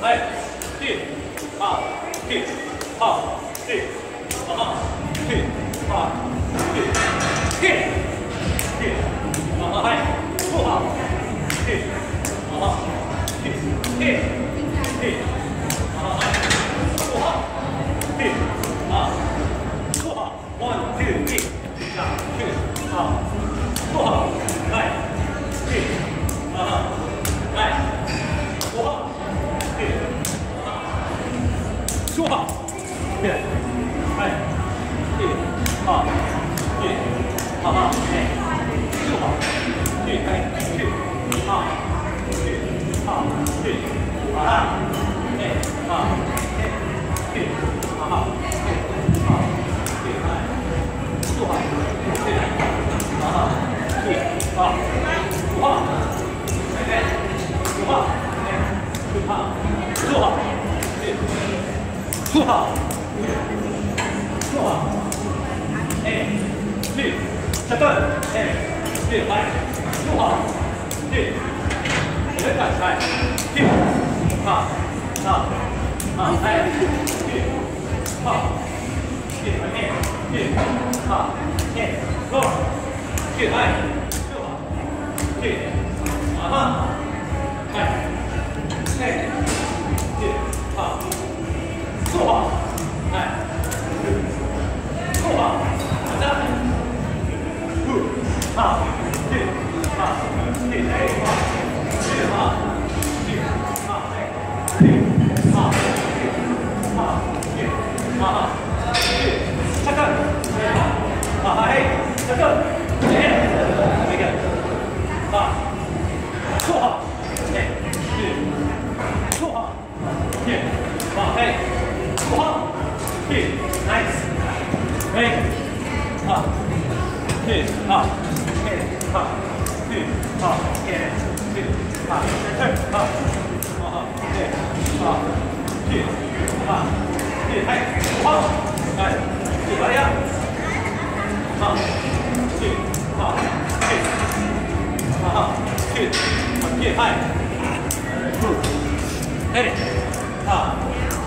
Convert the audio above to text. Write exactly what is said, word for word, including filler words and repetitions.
はいキパキパキパキパキキキはいそうはキパキキキはいそうはキパそうはワンツーキキパそうははいキパはいそうは说好，对，哎，对，好，对，好好，哎，就好，对，哎，对，好，对，好，对，好啦，哎，好，哎，对，好好，对，好，对，哎，就好，对，好好，对，好，五号，哎，五号，哎，六号，六号，对。做好，做好，哎，对，下段，哎，对，来，做好，对，人感开，对，好，好，好，哎，对，好，对，哎，对，好，哎，够，对，哎，做好，对，啊哈，哎，哎，对，好。做好，哎，做好，再，不，好，对，好，对，哎，好，对，好，对，好，哎，对，好，对，好，对，好，对，下个，好，哎，下个，哎，这个，好，做好，哎，对，做好，对，好，哎。好，对 ，nice， 哎，好，对，好，哎，好，对，好，哎，对，好，哎，好，好好，对，好，对，好，对，哎，好，哎，对，来呀，好，对，好，对，好好，对，好，对，哎，嗯，哎，好。